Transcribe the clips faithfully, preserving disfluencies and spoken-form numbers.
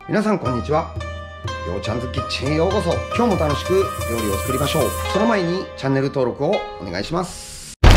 皆さんこんにちは。ようちゃんズキッチンへようこそ。今日も楽しく料理を作りましょう。その前にチャンネル登録をお願いします。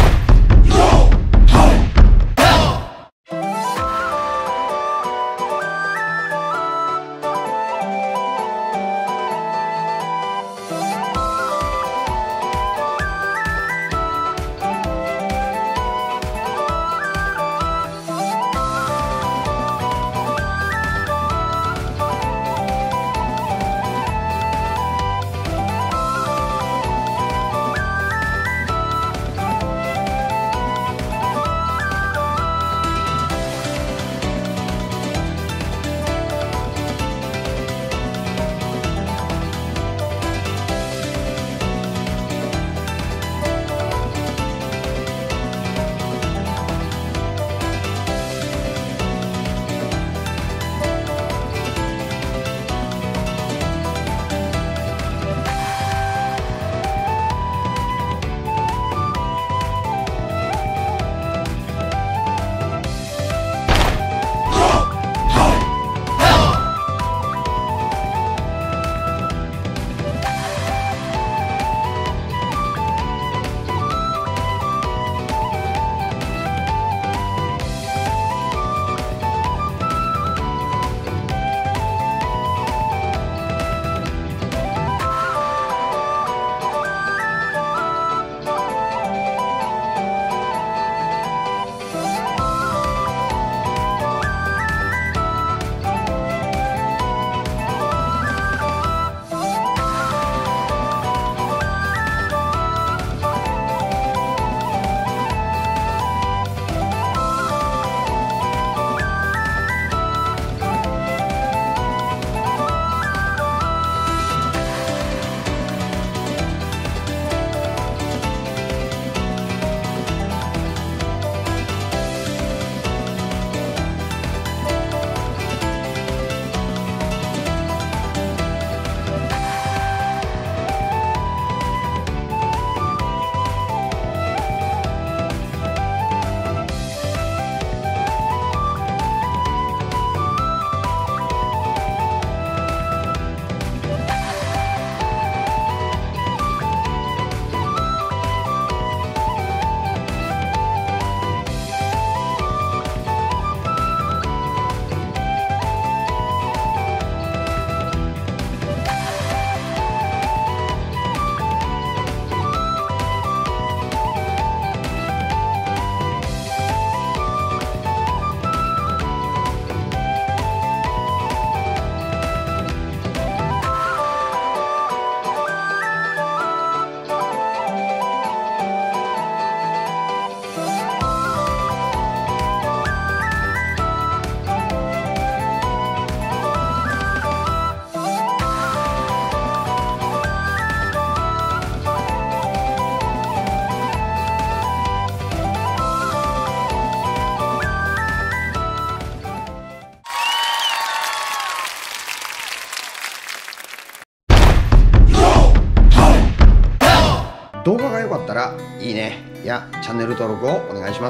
動画が良かったらいいねやチャンネル登録をお願いします。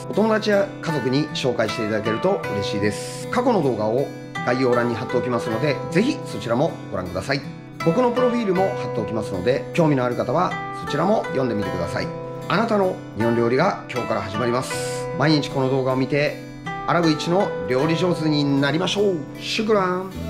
お友達や家族に紹介していただけると嬉しいです。過去の動画を概要欄に貼っておきますので、ぜひそちらもご覧ください。僕のプロフィールも貼っておきますので、興味のある方はそちらも読んでみてください。あなたの日本料理が今日から始まります。毎日この動画を見てアラブ一の料理上手になりましょう。シュクラン。